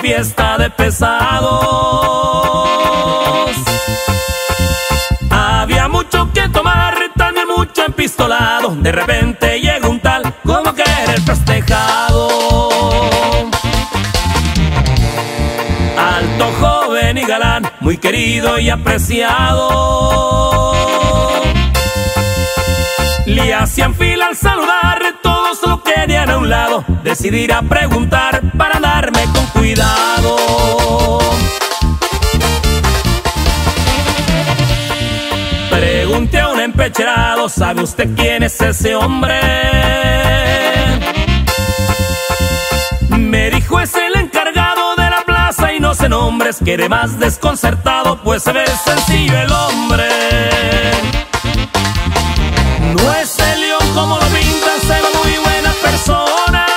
fiesta de pesados. Había mucho que tomar, también mucho empistolado. De repente llega un tal como que era el festejado. Alto, joven y galán, muy querido y apreciado. Le hacían fila al saludar, todos lo querían a un lado. Decidí ir a preguntar para darme con cuidado. Pregunté a un empecherado, ¿sabe usted quién es ese hombre? Me dijo, es el encargado de la plaza y no sé nombres. Quedé más desconcertado, pues se ve sencillo el hombre. No es el león como lo pintan, se ve muy buena persona.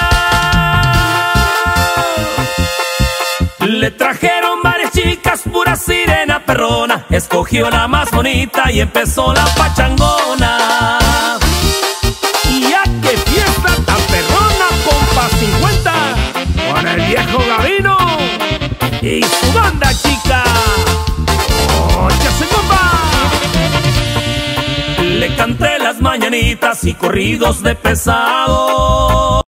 Le trajeron varias chicas, pura sirena perrona. Escogió la más bonita y empezó la pachangona. ¡Ya qué fiesta tan perrona, compa 50! Con el viejo Gabino y su banda chica. ¡Óyase, compa! Le canté las mañanitas y corridos de pesado.